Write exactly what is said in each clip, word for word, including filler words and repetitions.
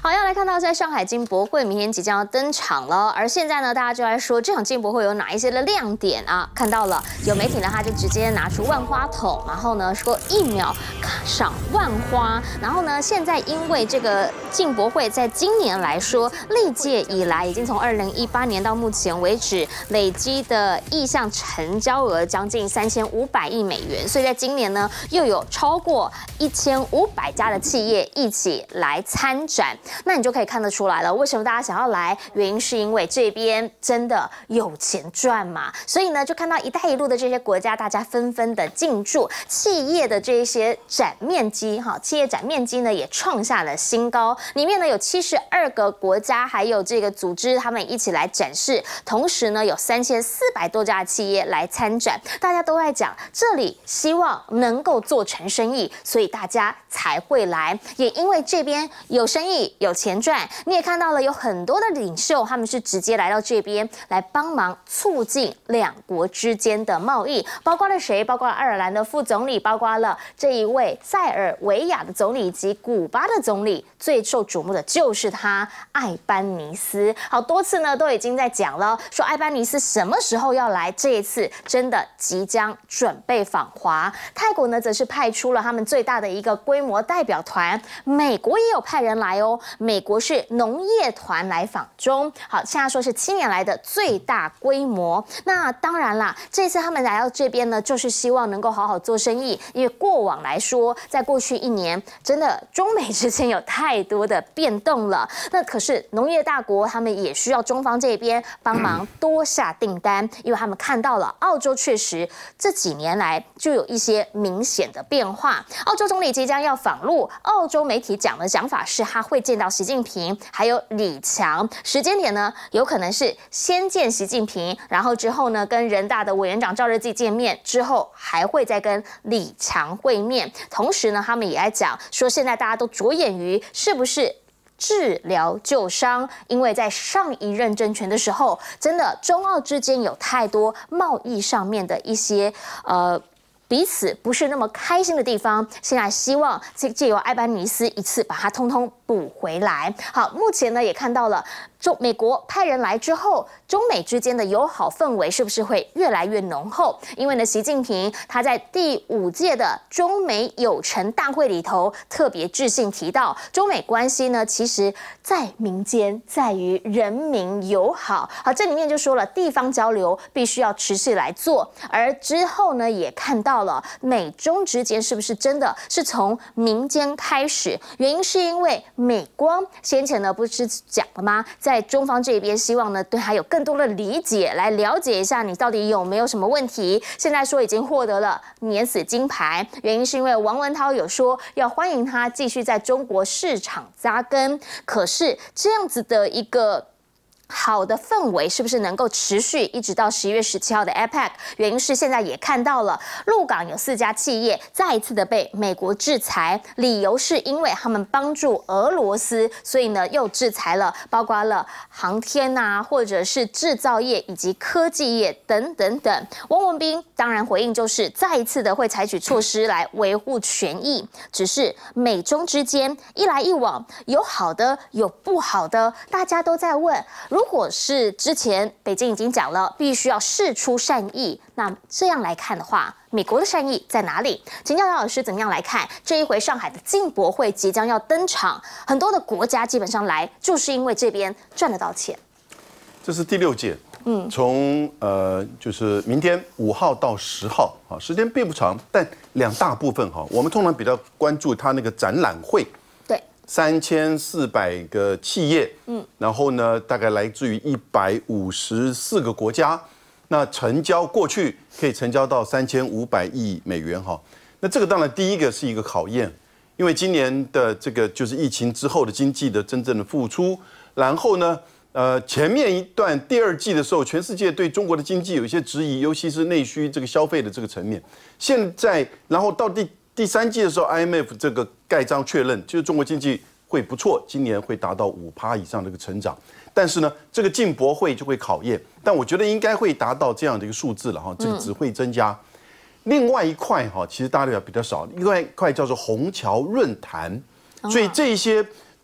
好，要来看到在上海进博会明天即将要登场了，而现在呢，大家就来说这场进博会有哪一些的亮点啊？看到了有媒体呢，他就直接拿出万花筒，然后呢说一秒赏万花，然后呢，现在因为这个进博会在今年来说，历届以来已经从二零一八年到目前为止累积的意向成交额将近三千五百亿美元，所以在今年呢，又有超过一千五百家的企业一起来参展。那你就可以看得出来了，为什么大家想要来？原因是因为这边真的有钱赚嘛，所以呢，就看到“一带一路”的这些国家，大家纷纷的进驻，企业的这一些展面积，哈，企业展面积呢也创下了新高。里面呢有七十二个国家，还有这个组织，他们一起来展示。同时呢，有三千四百多家的企业来参展，大家都在讲这里希望能够做成生意，所以大家才会来。也因为这边有生意。有钱赚，你也看到了，有很多的领袖，他们是直接来到这边来帮忙促进两国之间的贸易，包括了谁？包括了爱尔兰的副总理，包括了这一位塞尔维亚的总理以及古巴的总理，最受瞩目的就是他艾班尼斯。好多次呢都已经在讲了，说艾班尼斯什么时候要来？这一次真的即将准备访华。泰国呢则是派出了他们最大的一个规模代表团，美国也有派人来哦。美国是农业团来访中，好，现在说是七年来的最大规模。那当然啦，这次他们来到这边呢，就是希望能够好好做生意。因为过往来说，在过去一年，真的中美之间有太多的变动了。那可是农业大国，他们也需要中方这边帮忙多下订单，因为他们看到了澳洲确实这几年来就有一些明显的变化。澳洲总理即将要访陆，澳洲媒体讲的讲法是他会见到习近平还有李强，时间点呢有可能是先见习近平，然后之后呢跟人大的委员长赵乐际见面，之后还会再跟李强会面。同时呢，他们也在讲说，现在大家都着眼于是不是治疗旧伤，因为在上一任政权的时候，真的中澳之间有太多贸易上面的一些呃。彼此不是那么开心的地方，现在希望借由艾班尼斯一次把它通通补回来。好，目前呢也看到了，中美国派人来之后，中美之间的友好氛围是不是会越来越浓厚？因为呢，习近平他在第五届的中美友城大会里头特别致信提到，中美关系呢，其实在民间，在于人民友好。好，这里面就说了，地方交流必须要持续来做，而之后呢，也看到。到了美中之间是不是真的是从民间开始？原因是因为美光先前呢不是讲了吗？在中方这边希望呢对他有更多的理解，来了解一下你到底有没有什么问题。现在说已经获得了免死金牌，原因是因为王文涛有说要欢迎他继续在中国市场扎根。可是这样子的一个好的氛围是不是能够持续一直到十一月十七号的 A P E C？ 原因是现在也看到了，陆港有四家企业再一次的被美国制裁，理由是因为他们帮助俄罗斯，所以呢又制裁了，包括了航天啊，或者是制造业以及科技业等等等。汪文斌当然回应就是再一次的会采取措施来维护权益，只是美中之间一来一往，有好的有不好的，大家都在问。如果是之前北京已经讲了，必须要释出善意，那这样来看的话，美国的善意在哪里？请教姚老师怎么样来看这一回上海的进博会即将要登场，很多的国家基本上来就是因为这边赚得到钱。 这是第六届，嗯，从呃就是明天五号到十号啊，时间并不长，但两大部分哈，我们通常比较关注它那个展览会。三千四百个企业，嗯，然后呢，大概来自于一百五十四个国家，那成交过去可以成交到三千五百亿美元哈。那这个当然第一个是一个考验，因为今年的这个就是疫情之后的经济的真正的复苏，然后呢，呃，前面一段第二季的时候，全世界对中国的经济有一些质疑，尤其是内需这个消费的这个层面。现在，然后到第第三季的时候 ，I M F 这个盖章确认，就是中国经济会不错，今年会达到五趴以上的一个成长。但是呢，这个进博会就会考验，但我觉得应该会达到这样的一个数字了哈，这个只会增加。嗯、另外一块哈，其实大家比较少，另外一块叫做虹桥论坛，所以这些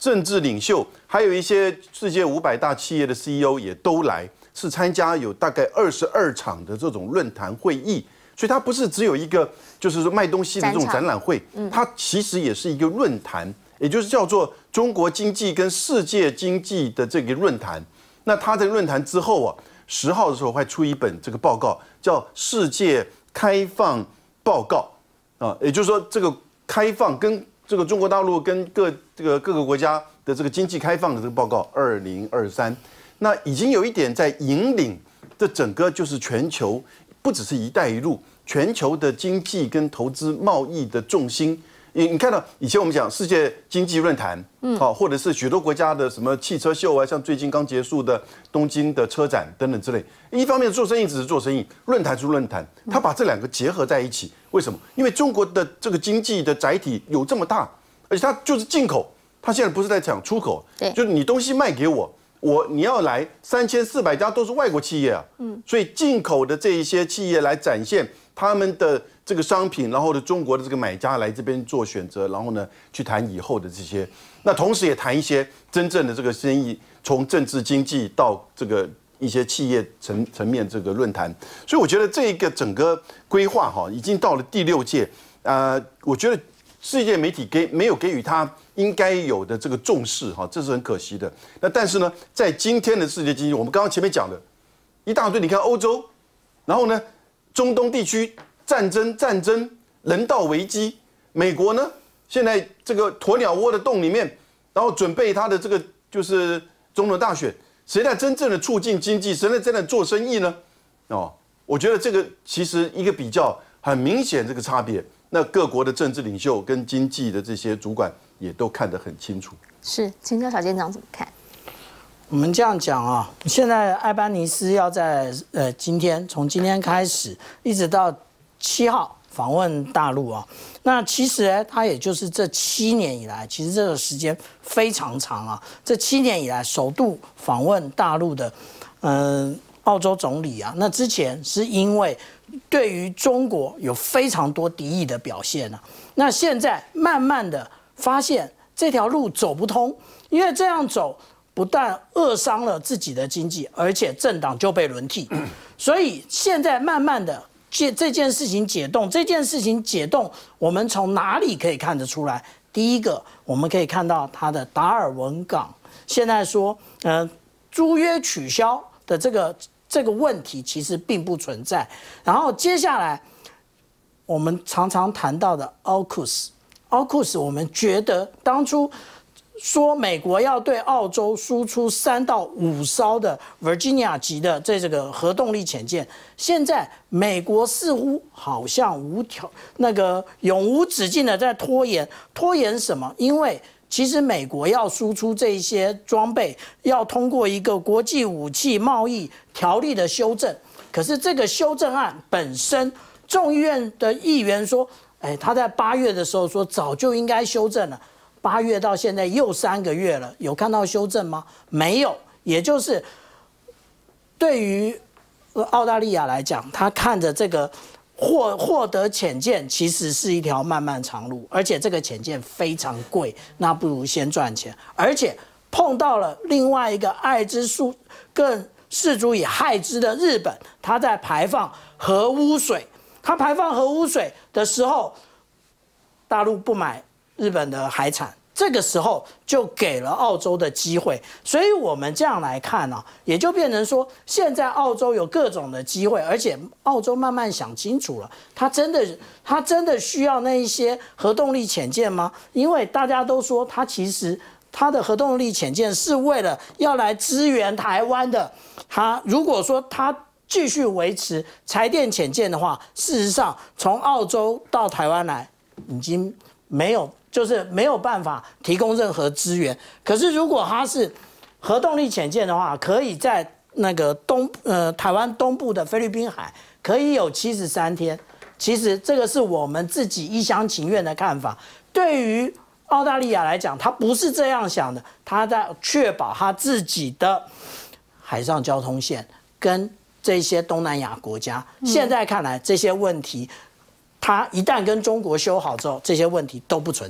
政治领袖，还有一些世界五百大企业的 C E O 也都来，是参加有大概二十二场的这种论坛会议。所以它不是只有一个，就是说卖东西的这种展览会，它其实也是一个论坛，也就是叫做中国经济跟世界经济的这个论坛。那它在论坛之后啊，十号的时候会出一本这个报告，叫《世界开放报告》啊，也就是说这个开放跟这个中国大陆跟各这个各个国家的这个经济开放的这个报告，二零二三，那已经有一点在引领这整个就是全球，不只是一带一路。全球的经济跟投资贸易的重心，你你看到以前我们讲世界经济论坛，嗯，好，或者是许多国家的什么汽车秀啊，像最近刚结束的东京的车展等等之类。一方面做生意只是做生意，论坛是论坛，他把这两个结合在一起。为什么？因为中国的这个经济的载体有这么大，而且它就是进口，它现在不是在讲出口，对，就是你东西卖给我。我你要来三千四百家都是外国企业啊，嗯，所以进口的这一些企业来展现他们的这个商品，然后呢，中国的这个买家来这边做选择，然后呢，去谈以后的这些，那同时也谈一些真正的这个生意，从政治经济到这个一些企业层层面这个论坛，所以我觉得这个整个规划哈，已经到了第六届，呃，我觉得世界媒体给没有给予他应该有的这个重视哈，这是很可惜的。那但是呢，在今天的世界经济，我们刚刚前面讲的一大堆，你看欧洲，然后呢，中东地区战争、战争、人道危机，美国呢，现在这个鸵鸟窝的洞里面，然后准备他的这个就是总统大选，谁在真正的促进经济，谁在真的做生意呢？哦，我觉得这个其实一个比较很明显这个差别。那各国的政治领袖跟经济的这些主管也都看得很清楚。是， 请教小舰长怎么看？ 我们这样讲啊，现在艾班尼斯要在呃今天从今天开始一直到七号访问大陆啊。那其实呢，他也就是这七年以来，其实这个时间非常长啊。这七年以来首度访问大陆的，嗯、呃，澳洲总理啊。那之前是因为对于中国有非常多敌意的表现啊，那现在慢慢的发现这条路走不通，因为这样走不但扼伤了自己的经济，而且政党就被轮替，所以现在慢慢的这这件事情解冻，这件事情解冻，我们从哪里可以看得出来？第一个，我们可以看到它的达尔文港现在说，呃，租约取消的这个。这个问题其实并不存在。然后接下来，我们常常谈到的 AUKUS，AUKUS 我们觉得当初说美国要对澳洲输出三到五艘的 Virginia 级的这这个核动力潜舰，现在美国似乎好像无条那个永无止境的在拖延，拖延什么？因为其实美国要输出这些装备，要通过一个国际武器贸易条例的修正。可是这个修正案本身，众议院的议员说，哎，他在八月的时候说早就应该修正了。八月到现在又三个月了，有看到修正吗？没有。也就是对于澳大利亚来讲，他看着这个。获获得潜舰其实是一条漫漫长路，而且这个潜舰非常贵，那不如先赚钱。而且碰到了另外一个爱之树更视足以害之的日本，它在排放核污水，它排放核污水的时候，大陆不买日本的海产。这个时候就给了澳洲的机会，所以我们这样来看呢、啊，也就变成说，现在澳洲有各种的机会，而且澳洲慢慢想清楚了，他真的他真的需要那一些核动力潜舰吗？因为大家都说他其实他的核动力潜舰是为了要来支援台湾的，他如果说他继续维持柴电潜舰的话，事实上从澳洲到台湾来已经没有。就是没有办法提供任何资源。可是如果它是核动力潜舰的话，可以在那个东呃台湾东部的菲律宾海可以有七十三天。其实这个是我们自己一厢情愿的看法。对于澳大利亚来讲，他不是这样想的，他在确保他自己的海上交通线跟这些东南亚国家。现在看来这些问题。他一旦跟中国修好之后，这些问题都不存在。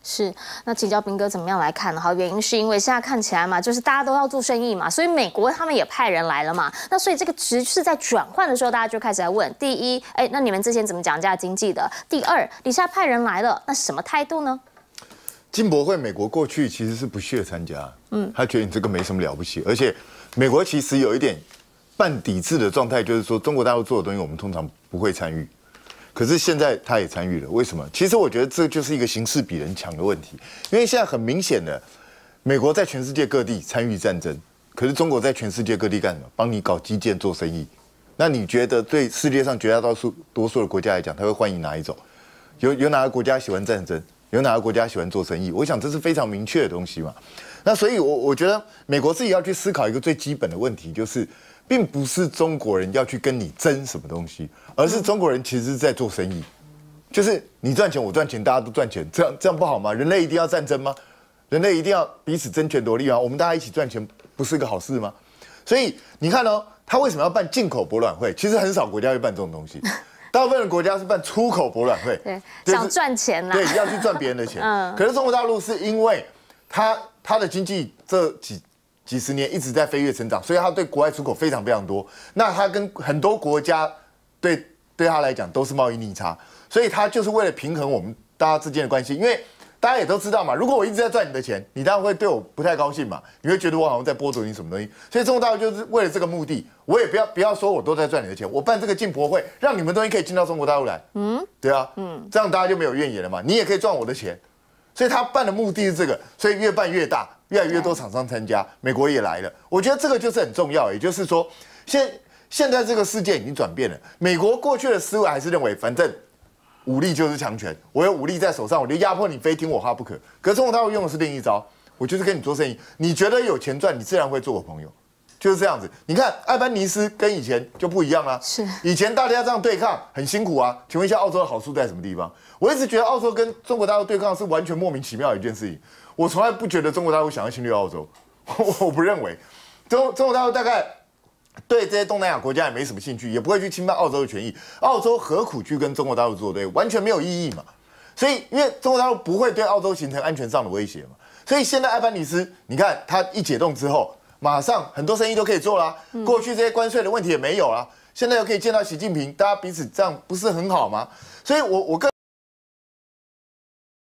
是，那请教彬哥怎么样来看呢？好，原因是因为现在看起来嘛，就是大家都要做生意嘛，所以美国他们也派人来了嘛。那所以这个值是在转换的时候，大家就开始来问：第一，哎，那你们之前怎么讲价经济的？第二，你现在派人来了，那什么态度呢？ 进博会，美国过去其实是不屑参加，嗯，他觉得你这个没什么了不起，而且美国其实有一点半抵制的状态，就是说中国大陆做的东西我们通常不会参与。可是现在他也参与了，为什么？其实我觉得这就是一个形势比人强的问题，因为现在很明显的，美国在全世界各地参与战争，可是中国在全世界各地干什么？帮你搞基建做生意。那你觉得对世界上绝大多数多数的国家来讲，他会欢迎哪一种？有有哪个国家喜欢战争？有哪个国家喜欢做生意？我想这是非常明确的东西嘛。那所以我，我我觉得美国自己要去思考一个最基本的问题，就是并不是中国人要去跟你争什么东西，而是中国人其实是在做生意，就是你赚钱我赚钱，大家都赚钱，这样这样不好吗？人类一定要战争吗？人类一定要彼此争权夺利吗？我们大家一起赚钱不是个好事吗？所以你看哦，他为什么要办进口博览会？其实很少国家会办这种东西。大部分的国家是办出口博览会， 对，想赚钱啦， 对，要去赚别人的钱。嗯，可是中国大陆是因为它它的经济这几几十年一直在飞跃成长，所以它对国外出口非常非常多。那它跟很多国家对对它来讲都是贸易逆差，所以它就是为了平衡我们大家之间的关系，因为大家也都知道嘛，如果我一直在赚你的钱，你当然会对我不太高兴嘛，你会觉得我好像在剥夺你什么东西。所以中国大陆就是为了这个目的，我也不要不要说我都在赚你的钱，我办这个进博会，让你们东西可以进到中国大陆来，嗯，对啊，嗯，这样大家就没有怨言了嘛，你也可以赚我的钱。所以他办的目的是这个，所以越办越大，越来越多厂商参加，美国也来了。我觉得这个就是很重要，也就是说，现现在这个世界已经转变了，美国过去的思维还是认为反正。武力就是强权，我有武力在手上，我就压迫你，非听我话不可。可是中国大陆用的是另一招，我就是跟你做生意，你觉得有钱赚，你自然会做我朋友，就是这样子。你看艾班尼斯跟以前就不一样啊， 是以前大家这样对抗很辛苦啊。请问一下，澳洲的好处在什么地方？我一直觉得澳洲跟中国大陆对抗是完全莫名其妙的一件事情，我从来不觉得中国大陆想要侵略澳洲，我不认为。中中国大陆大概。对这些东南亚国家也没什么兴趣，也不会去侵犯澳洲的权益。澳洲何苦去跟中国大陆作对？完全没有意义嘛。所以，因为中国大陆不会对澳洲形成安全上的威胁嘛。所以现在艾班尼斯，你看他一解冻之后，马上很多生意都可以做啦。过去这些关税的问题也没有啦。现在又可以见到习近平，大家彼此这样不是很好吗？所以我我个